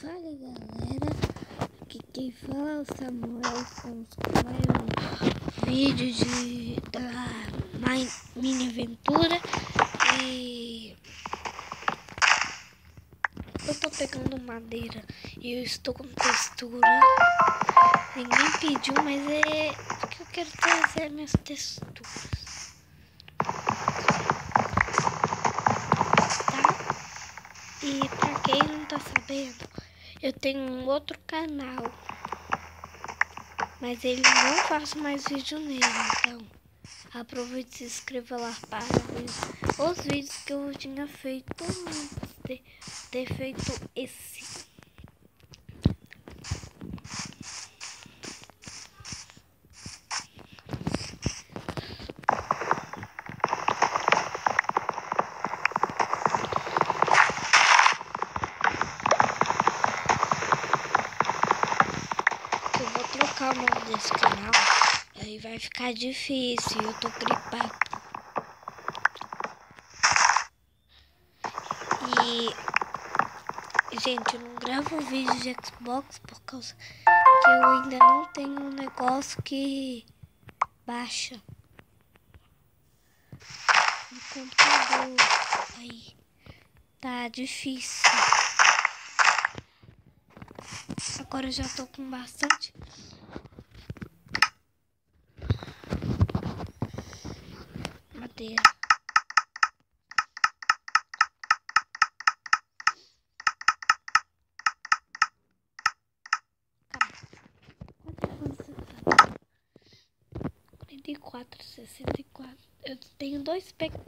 Fala galera, aqui quem fala é o Samuel. Estamos com mais um vídeo da mini aventura. E eu tô pegando madeira e eu estou com textura. Ninguém pediu, mas é porque eu quero trazer minhas texturas, tá? E pra quem não tá sabendo, eu tenho um outro canal, mas ele não faço mais vídeo nele, então aproveite e se inscreva lá para ver os vídeos que eu tinha feito antes de ter feito esse. Eu vou trocar o nome desse canal, aí vai ficar difícil, eu tô gripado. E, gente, eu não gravo vídeo de Xbox por causa que eu ainda não tenho um negócio que baixa no computador. Aí tá difícil. Agora eu já tô com bastante madeira. Quanto você tá? 44, 64. Eu tenho 2 packs.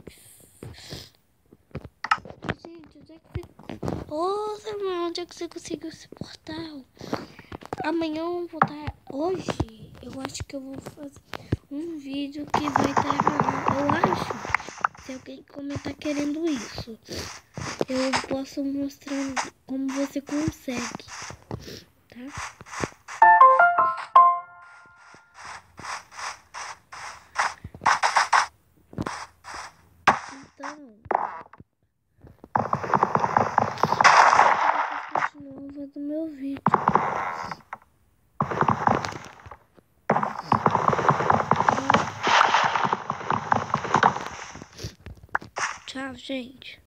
Gente, onde é que você... Ô, Samuel, onde é que você conseguiu esse portal? Amanhã eu vou estar... Hoje, eu acho que eu vou fazer um vídeo que vai estar... Eu acho, se alguém comentar querendo isso, eu posso mostrar como você consegue, tá? Então, vocês continuam vendo meu vídeo. Tchau, gente.